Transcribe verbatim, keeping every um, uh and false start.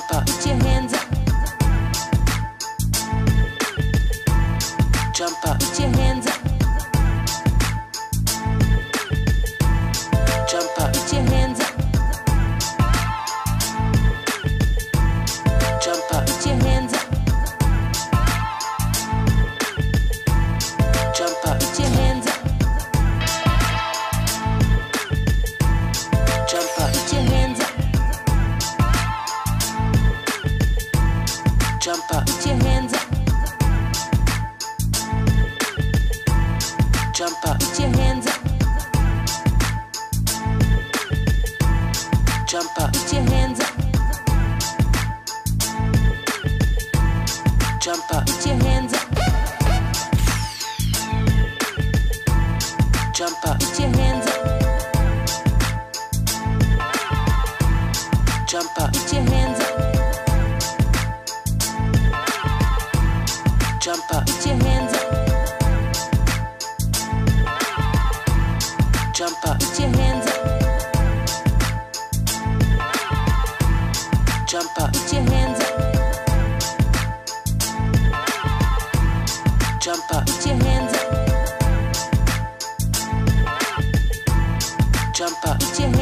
Jump up, put your hands up. Jump up, put your hands up. Jump up, put your hands up. Jump up, put your hands up. Jump up, put your hands up. Jump up, put your hands up. Jump up, put your hands up. Jump up, put your hands up. Jump up, put your hands up. Jump up, put your hands up. Jump up, put your hands up. Jump up, put your hands up. Jump up, put your hands up. Jump up, put your hands up. Jump up, put your hands up. Jump up, put your hands up. Jump up, put your hands up.